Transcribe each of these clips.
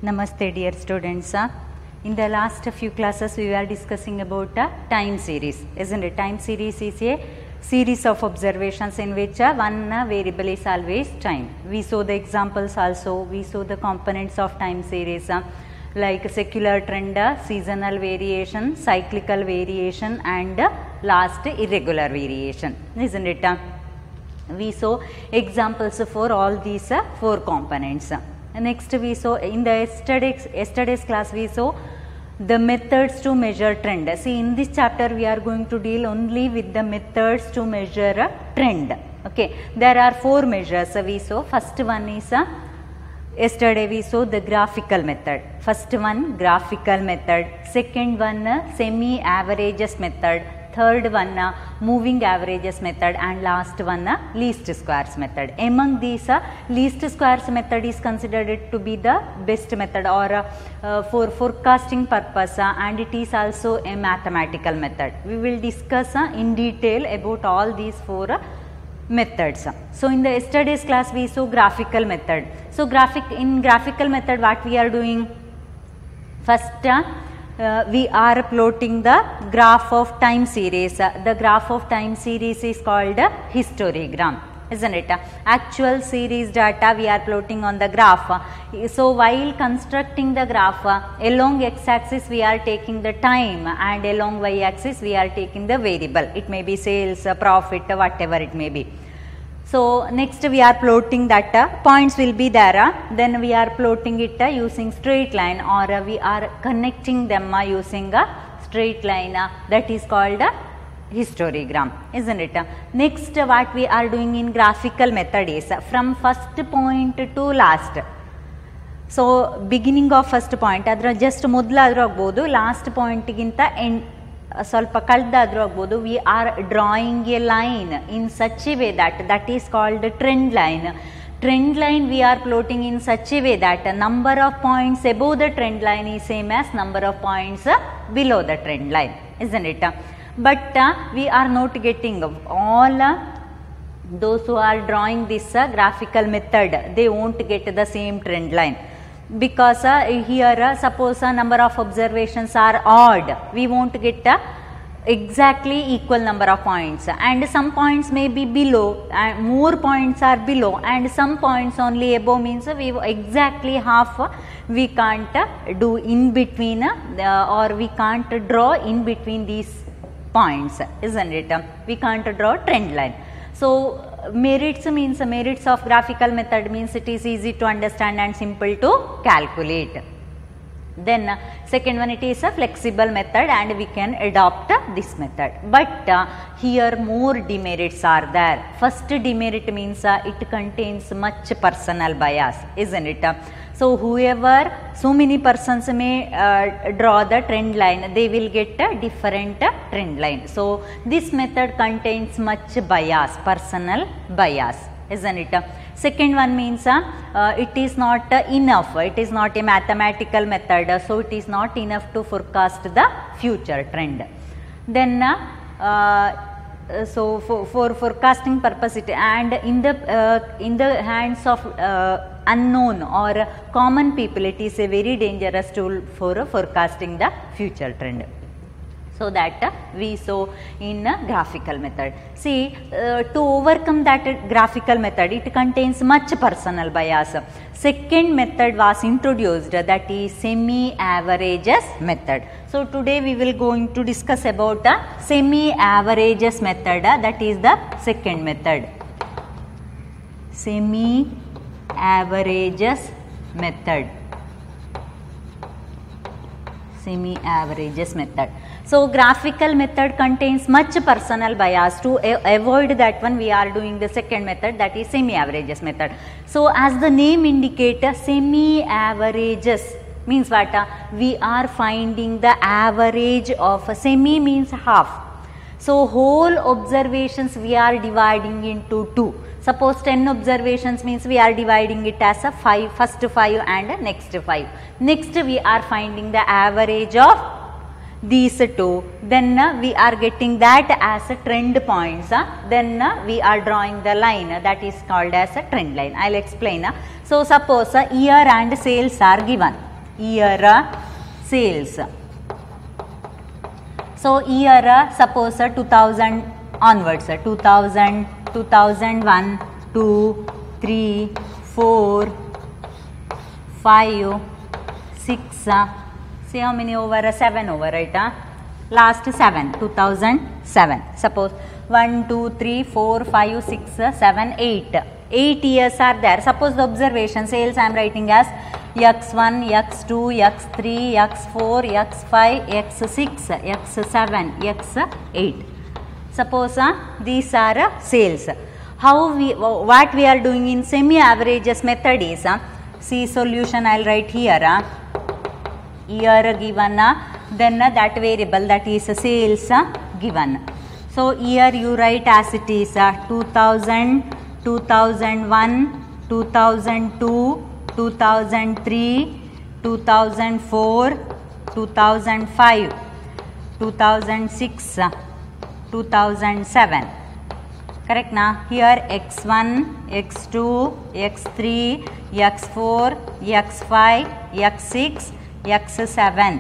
Namaste dear students. In the last few classes we were discussing about time series, isn't it? Time series is a series of observations in which one variable is always time. We saw the examples also, we saw the components of time series like secular trend, seasonal variation, cyclical variation and last irregular variation, isn't it? We saw examples for all these four components. Next we saw in the yesterday's class we saw the methods to measure trend. See, in this chapter we are going to deal only with the methods to measure a trend. Okay, there are four measures we saw. First one is yesterday we saw the graphical method. First one graphical method, second one semi averages method, third one moving averages method and last one least squares method. Among these least squares method is considered to be the best method or for forecasting purpose and it is also a mathematical method. We will discuss in detail about all these four methods. So in the yesterday's class we saw graphical method. So in graphical method what we are doing? First we are plotting the graph of time series. The graph of time series is called histogram, isn't it? Actual series data we are plotting on the graph. So while constructing the graph, along x-axis we are taking the time and along y-axis we are taking the variable. It may be sales, profit, whatever it may be. So next we are plotting that points will be there, then we are plotting it using straight line or we are connecting them using a straight line, that is called histogram, isn't it? Next what we are doing in graphical method is from first point to last. So beginning of first point adra just modlaದರೂ ಆಗಬಹುದು, last point ಗಿಂತ ಸ್ವಲ್ಪ ಕಳೆದಾದರೂ ಆಗ್ಬೋದು. We are drawing a line in such a way that is called trend line. Trend line we are plotting in such a way that number of points above the trend line is same as number of points below the trend line, isn't it? But we are not getting all those who are drawing this graphical method, they won't get the same trend line. Because here suppose number of observations are odd, we won't get exactly equal number of points and some points may be below and more points are below and some points only above, means we exactly half we can't do in between or we can't draw in between these points, isn't it? We can't draw trend line. So merits means merits of graphical method means it is easy to understand and simple to calculate. Then second one, it is a flexible method and we can adopt this method. But here more demerits are there. First demerit means it contains much personal bias, isn't it? So whoever, so many persons may draw the trend line, they will get a different trend line. So this method contains much bias, personal bias, isn't it? Second one means it is not enough, it is not a mathematical method, so it is not enough to forecast the future trend. Then so for forecasting purpose it, and in the hands of unknown or common people, it is a very dangerous tool for forecasting the future trend. So that we saw in graphical method. See, to overcome that graphical method, it contains much personal bias. Second method was introduced, that is semi-averages method. So today we will going to discuss about the semi-averages method, that is the second method. Semi-averages method. Semi-averages method. So graphical method contains much personal bias. To avoid that one, we are doing the second method, that is semi-averages method. So as the name indicates, semi-averages means what? We are finding the average of semi means half. So whole observations we are dividing into two. Suppose 10 observations means we are dividing it as a 5, first 5 and next 5. Next we are finding the average of these two, then we are getting that as a trend points, then we are drawing the line that is called as a trend line. I will explain. So suppose year and sales are given. year sales. So year suppose 2000 onwards, 2000, 2001, 2, 3, 4, 5, 6, see how many over? 7 over, right? Last 7, 2007. Suppose 1, 2, 3, 4, 5, 6, 7, 8. 8 years are there. Suppose the observation sales I am writing as x1, x2, x3, x4, x5, x6, x7, x8. Suppose these are sales. What we are doing in semi-averages method is, see solution I will write here, year given, then that variable that is sales given. So here you write as it is 2000, 2001, 2002, 2003, 2004, 2005, 2006, 2007. Correct na? Here x1, x2, x3, x4, x5, x6, x7,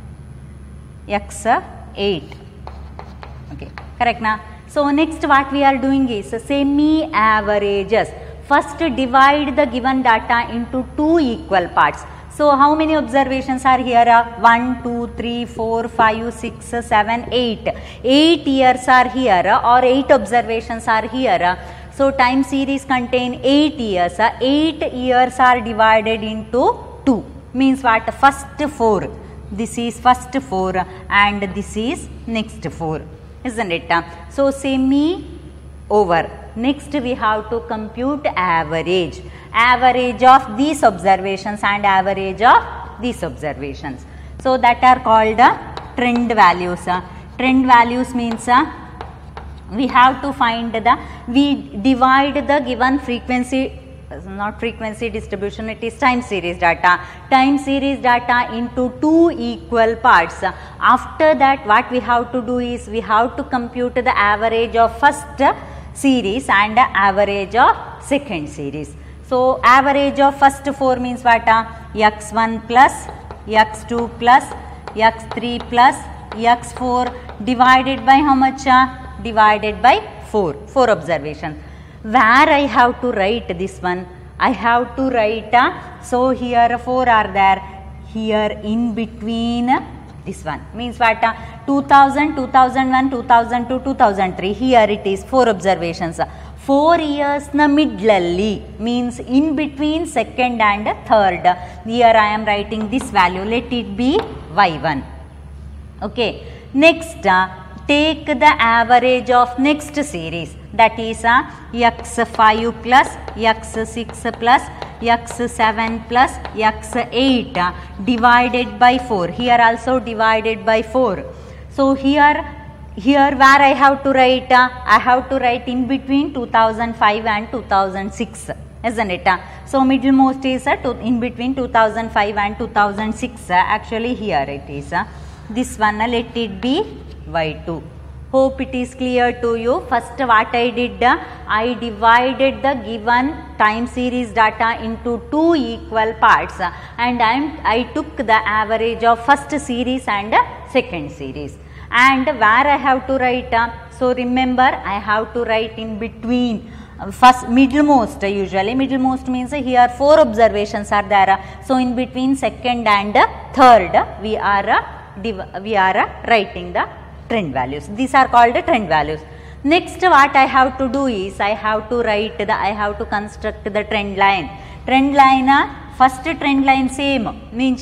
x8. Okay, correct na? So next what we are doing is semi-averages. First divide the given data into two equal parts. So how many observations are here? 1, 2, 3, 4, 5, 6, 7, 8. 8 years are here or 8 observations are here. So time series contain 8 years. 8 years are divided into 2. Means what? First 4. This is first 4 and this is next 4. Isn't it? So semi over. Next we have to compute average. Average of these observations and average of these observations. So that are called trend values. Trend values means we have to find we divide the given frequency, not frequency distribution, it is time series data. Time series data into two equal parts. After that what we have to do is we have to compute the average of first series and average of second series. So average of first 4 means what? x1 plus, x2 plus, x3 plus, x4 divided by how much? Divided by 4. 4 observations. Where I have to write this one? I have to write, so here 4 are there, here in between this one. Means what? 2000, 2001, 2002, 2003. Here it is 4 observations. 4 years na midlally means in between second and third. Here I am writing this value. Let it be y1. Okay. Next, take the average of next series, that is x5 plus, x6 plus, x7 plus, x8 divided by 4. Here also divided by 4. So here where I have to write? I have to write in between 2005 and 2006. Isn't it? So middlemost is in between 2005 and 2006. Actually here it is. This one let it be y2. Hope it is clear to you. First what I did, I divided the given time series data into two equal parts and I took the average of first series and second series. And where I have to write? So remember, I have to write in between. First middlemost, usually middlemost means here 4 observations are there. So in between second and third we are writing the trend values. These are called trend values. Next what I have to do is I have to construct the trend line. Trend line, first trend line same means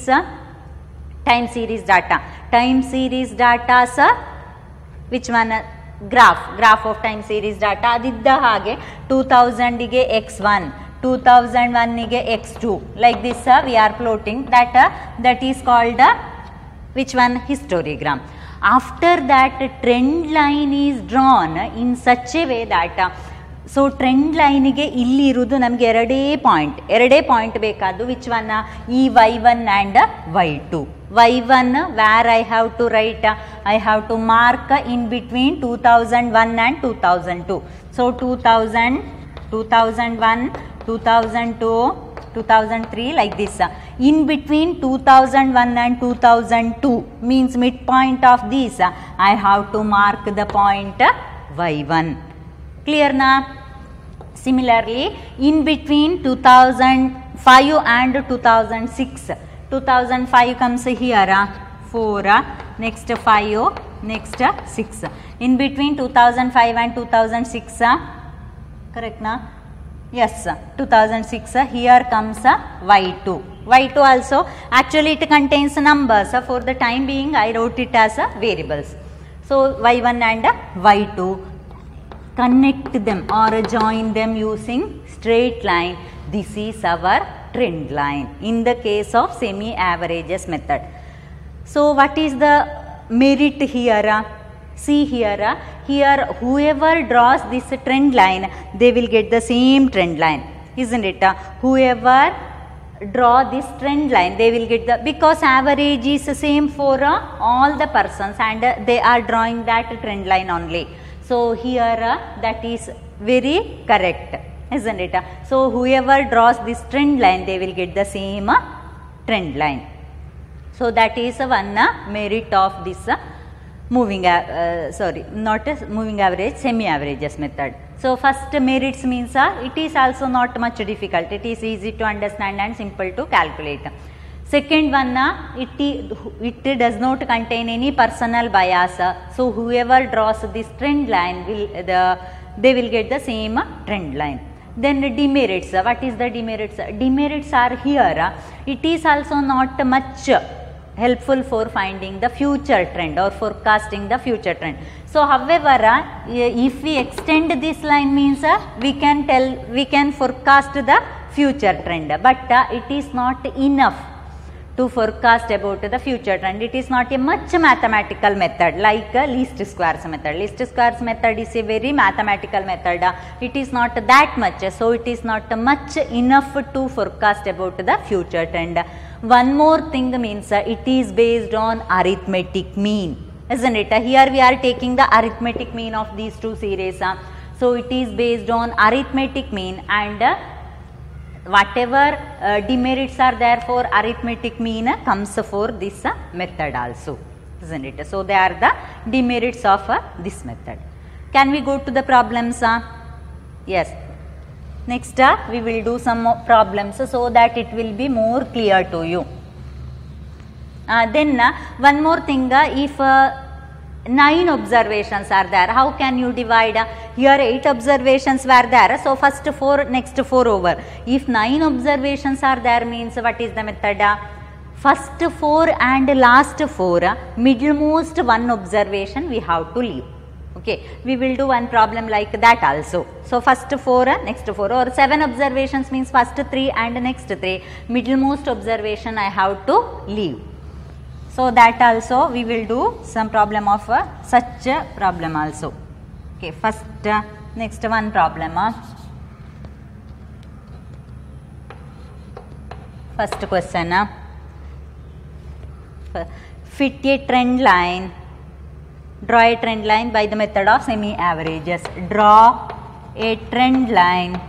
time series data. Time series data which one? Graph of time series data. Adidda hage 2000 ಗೆ x1, 2001 ಗೆ x2. Like this we are plotting. That is called which one? Histogram. After that trend line is drawn in such a way that so trend line ಗೆ ಇಲ್ಲಿ ಇರುವುದು ನಮಗೆ ಎರಡೇ point ಬೇಕಾದ್ದು. Which one? ಈ y1 and y2. y1 where I have to write, I have to mark in between 2001 and 2002. So 2000, 2001, 2002, 2003 like this. In between 2001 and 2002 means midpoint of these, I have to mark the point y1. Clear na? Similarly, in between 2005 and 2006, 2005 comes here, 4, next 5, next 6. In between 2005 and 2006, correct na? Yes, 2006, here comes y2. Y2 also, actually it contains numbers. For the time being, I wrote it as variables. So, y1 and y2, connect them or join them using straight line. This is our trend line in the case of semi-averages method. So, what is the merit here? See here, here whoever draws this trend line, they will get the same trend line, isn't it? Whoever draw this trend line, they will get the, because average is the same for all the persons and they are drawing that trend line only. So, here that is very correct, isn't it? So, whoever draws this trend line, they will get the same trend line. So, that is one merit of this moving average, semi-averages method. So, first merits means it is also not much difficult, it is easy to understand and simple to calculate. Second one, it does not contain any personal bias. So, whoever draws this trend line, they will get the same trend line. Then demerits, what is the demerits? Demerits are here, it is also not much helpful for finding the future trend or forecasting the future trend. So, however, if we extend this line means we can forecast the future trend, but it is not enough to forecast about the future trend. It is not a much mathematical method like least squares method. Least squares method is a very mathematical method. It is not that much. So, it is not much enough to forecast about the future trend. One more thing means it is based on arithmetic mean, isn't it? Here we are taking the arithmetic mean of these two series. So, it is based on arithmetic mean and whatever demerits are there for arithmetic mean comes for this method also, isn't it? So, they are the demerits of this method. Can we go to the problems? Yes. Next, we will do some more problems so that it will be more clear to you. Then, one more thing, if 9 observations are there, how can you divide? Here 8 observations were there, so first 4, next 4 over. If 9 observations are there means what is the method? First 4 and last 4, middlemost 1 observation we have to leave. Okay, we will do one problem like that also. So, first 4, next 4, or 7 observations means first 3 and next 3, middlemost observation I have to leave. So, that also we will do some problem of such a problem also. Okay, first next one problem. First question, fit a trend line. Draw a trend line by the method of semi-averages. Draw a trend line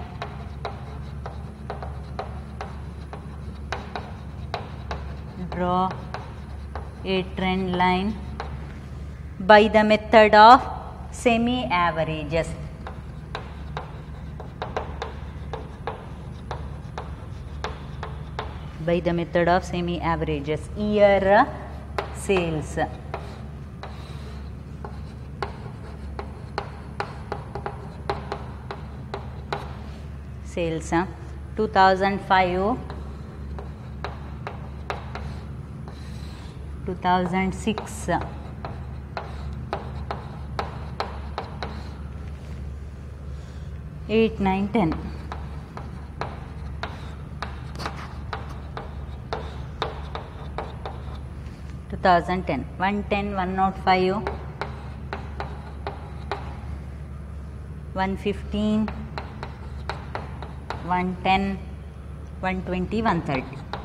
by the method of semi-averages. By the method of semi-averages. Year sales. Sales 2005, 2006, 8, 9, 10. (2010) 110, 105, 115, 110, 120, 130.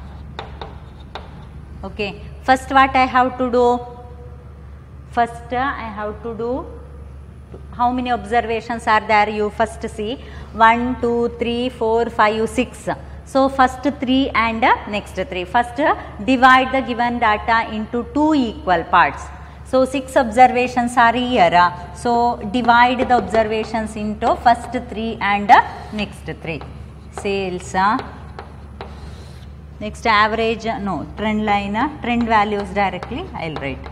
Okay. First what I have to do? First I have to do, how many observations are there? You first see 1, 2, 3, 4, 5, 6. So first 3 and next 3. First divide the given data into 2 equal parts. So 6 observations are here. So divide the observations into first 3 and next 3. Sales, next average, no, trend line, trend values directly I will write.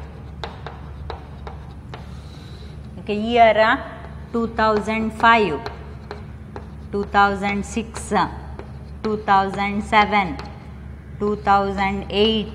Okay, year 2005, 2006, 2007, 2008,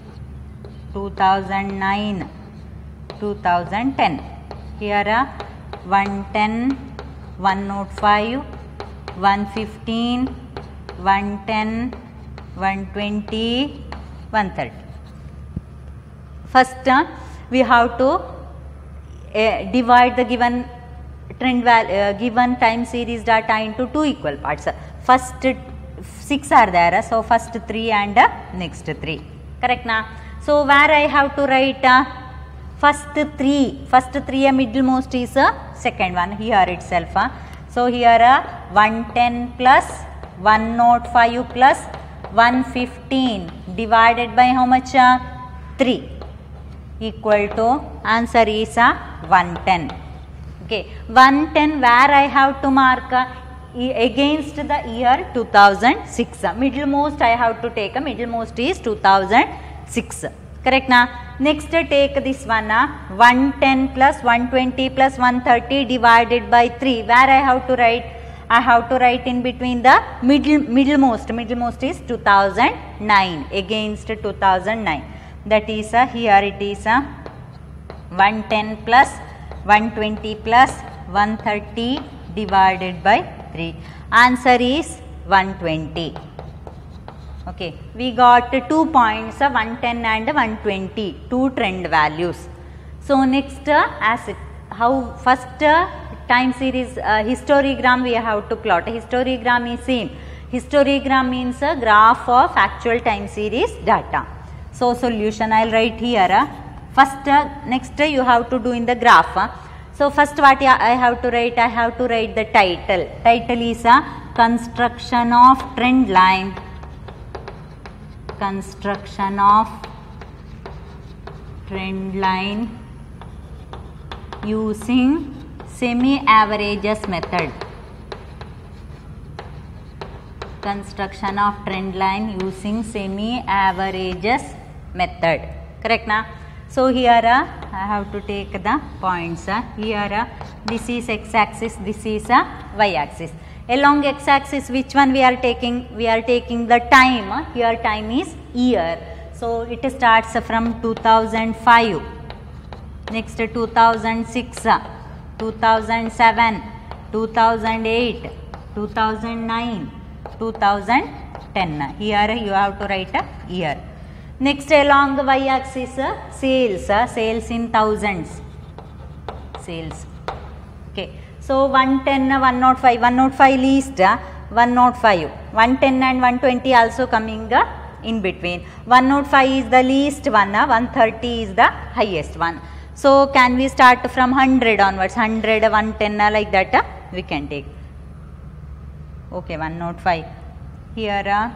2009, 2010. Here 110, 105, 115, 110, 120, 130. First we have to divide the given given time series data into 2 equal parts. First 6 are there, so first 3 and next 3. Correct na? So where I have to write first 3 middlemost is second one here itself. So here 110 plus 105 plus 115 divided by how much? 3 equal to answer is 110. Okay, 110 where I have to mark against the year 2006. Middlemost I have to take, middlemost is 2006. Correct na? Next take this one 110 plus 120 plus 130 divided by 3. Where I have to write? I have to write in between the middlemost is 2009 against 2009. That is here it is 110 plus 120 plus 130 divided by 3. Answer is 120. Okay, we got 2 points 110 and 120, 2 trend values. So next how first time series histogram we have to plot. Histogram is same. Histogram means a graph of actual time series data. So solution I will write here. First next you have to do in the graph. So first what I have to write? I have to write the title. Title is construction of trend line. Construction of trend line using semi-averages method. Construction of trend line using semi-averages method. Correct na? So here I have to take the points. Here this is x-axis, this is y-axis. Along x-axis which one we are taking? We are taking the time. Here time is year. So it starts from 2005. Next 2006, 2007, 2008, 2009, 2010. Here you have to write a year. Next along the y-axis sales, sales in thousands, sales. Okay. So 110, 105, 105 least, 105, 110 and 120 also coming in between. 105 is the least one, 130 is the highest one. So can we start from 100 onwards, 100, 110 like that we can take. Okay, 105. Here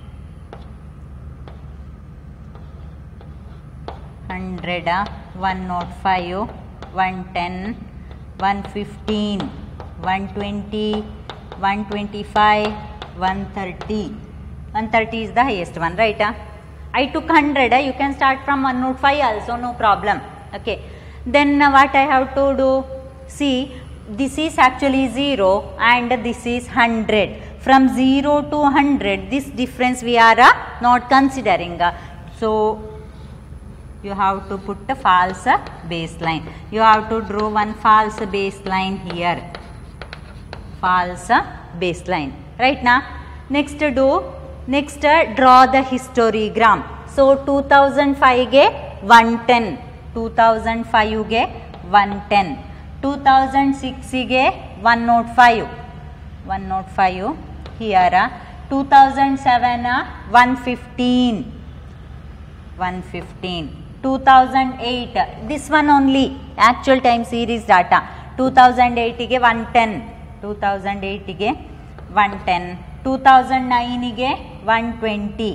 100, 105, 110, 115, 120, 125, 130. 130 is the highest one, right? I took 100, you can start from 105 also, no problem. Okay. Then what I have to do? See, this is actually 0 and this is 100. From 0 to 100, this difference we are not considering. So you have to put a false baseline. You have to draw one false baseline here. False baseline. Right now, next draw the histogram. So 2005 ge 110. 2005 ge 110. 2006 ge 105. 105 here. 2007 115. 115. 2008, this one only actual time series data. 2008 ge 110, 2008 ge 110, 2009 ಗೆ 120.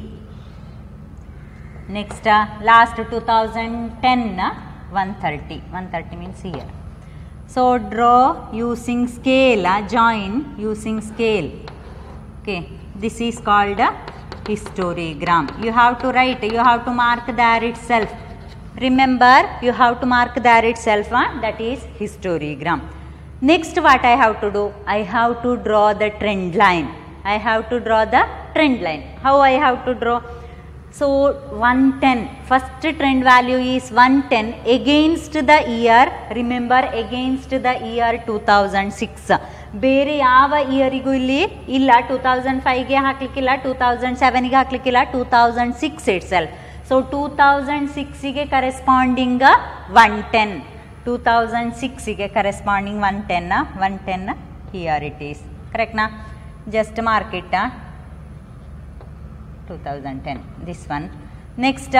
Next last 2010 130 means here. So draw using scale, join using scale. Okay, this is called a histogram. You have to write, you have to mark there itself. Remember, you have to mark there itself, that is histogram. Next what I have to do? I have to draw the trend line. I have to draw the trend line. How I have to draw? So 110, first trend value is 110 against the year, remember against the year 2006. ಬೇರೆ ಯಾವ ಇಯರಿಗೂ ಇಲ್ಲಿ ಇಲ್ಲ, 2005ಗೆ ಹಾಕ್ಲಿಕ್ಕಿಲ್ಲ, 2007ಗೆ ಹಾಕ್ಲಿಕ್ಕಿಲ್ಲ, 2006 itself. So 2006ಗೆ ಕರೆಸ್ಪಾಂಡಿಂಗ್ 110, 2006ಗೆ corresponding 110 here it is. Correct na? Just mark it 2010, this one. Next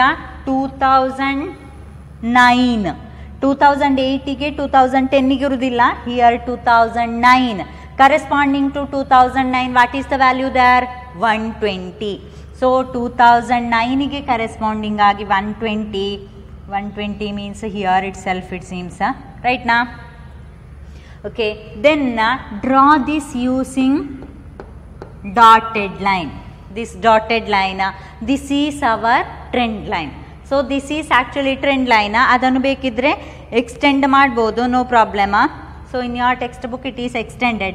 2009, 2008 ಗೆ 2010 ಗೆ ಇರುವುದಿಲ್ಲ, here 2009 corresponding to 2009, what is the value there? 120. So 2009 ಗೆ corresponding ಆಗಿ 120 means here itself it seems, right now. Okay, then draw this using dotted line. This dotted line, this is our trend line. So this is actually trend line. ಅದನ್ನು ಬೇಕಿದ್ರೆ extend ಮಾಡಬಹುದು, no problem. So in your textbook it is extended.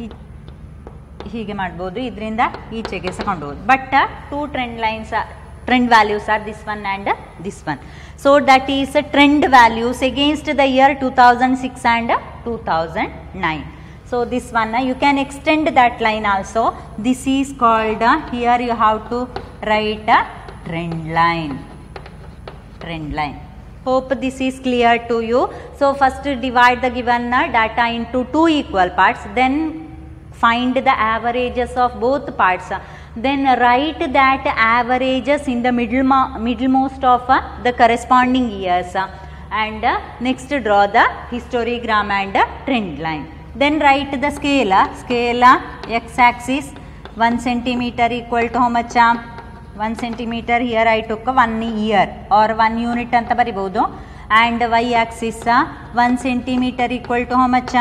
ಹೀಗೆ ಮಾಡಬಹುದು, ಇದರಿಂದ ಈಚೆಗೆ ಸಕೊಂಡಬಹುದು. But two trend lines, trend values are this one and this one. So that is trend values against the year 2006 and 2009. So this one you can extend that line also. This is called, here you have to write a trend line. Trend line. Hope this is clear to you. So first divide the given data into two equal parts, then find the averages of both parts. Then write that averages in the middlemost of the corresponding years, and next draw the histogram and trend line. Then write the scale. Scale x-axis 1 centimeter equal to how much? 1 centimeter, here I took 1 year or 1 unit anta baribodu. And y-axis 1 centimeter equal to how much?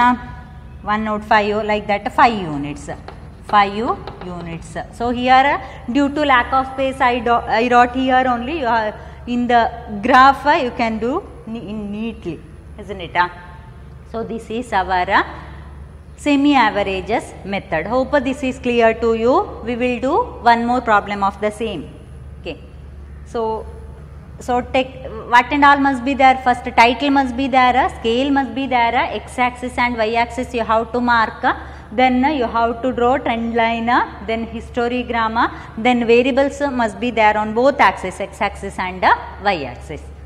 105, like that 5 units. 5 units. So here due to lack of space I wrote here only. In the graph you can do neatly, isn't it? So this is our semi-averages method. Hope this is clear to you. We will do one more problem of the same. Okay. So take what and all must be there. First title must be there, scale must be there, x-axis and y-axis you have to mark. Then you have to draw trend line, then histogram, then variables must be there on both axes, x-axis and y-axis.